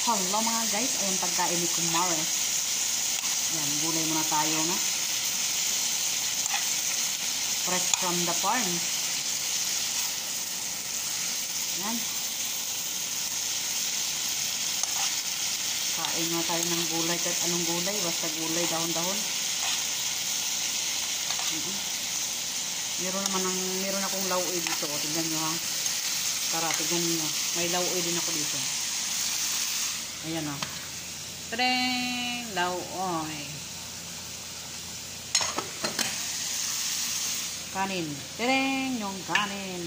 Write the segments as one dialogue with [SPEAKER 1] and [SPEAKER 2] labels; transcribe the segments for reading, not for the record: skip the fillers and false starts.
[SPEAKER 1] Hello mga guys, ayan pagkain ni Kumare. Yan, gulay muna tayo na. Fresh from the farm. Yan. Kain na tayo ng gulay, kahit anong gulay, basta gulay, dahon-dahon. Meron akong lauoy dito. O, tignan nyo ha. Tara, tignan nyo. May lauoy din ako dito. Ayan o. Tadang! Lauoy. Kanin. Tadang! Yung kanin.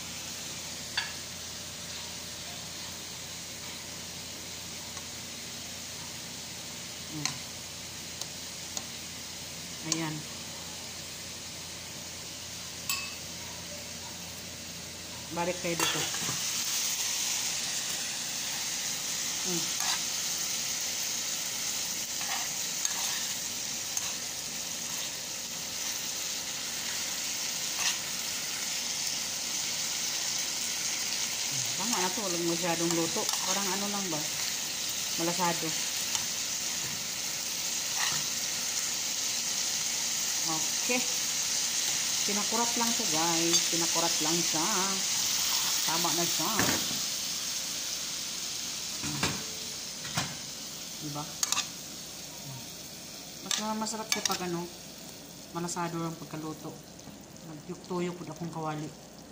[SPEAKER 1] Ayan. Balik kayo dito. Tama na to. Walang masyadong luto. Parang ano lang ba? Malasado. Okay. Pinakurat lang siya guys. Pinakurat lang siya. Tama na siya. Diba? Mas masarap siya pag ano, malasado lang pagkaluto. Nagyuk-tuyok po akong kawali.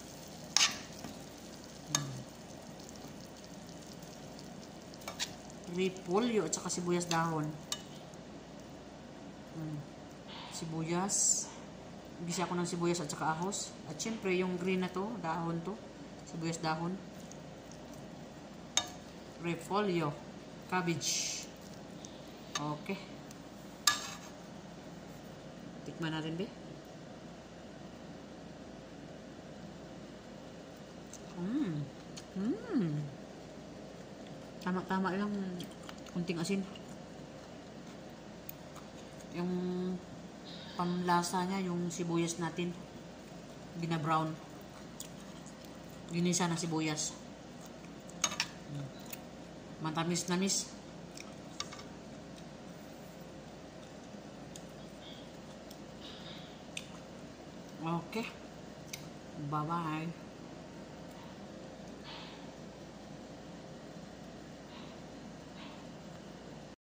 [SPEAKER 1] Repolyo at saka sibuyas dahon. Sibuyas. Gisa ako ng sibuyas at saka ahos. At syempre yung green na to, dahon to. Sibuyas dahon. Repolyo. Cabbage. Okay. Tikman natin be. Tama-tama lang. Kunting asin. Yung pamlasa niya, yung sibuyas natin. Bina-brown. Ginisa na sibuyas. Matamis-namis. Okay. Bye-bye.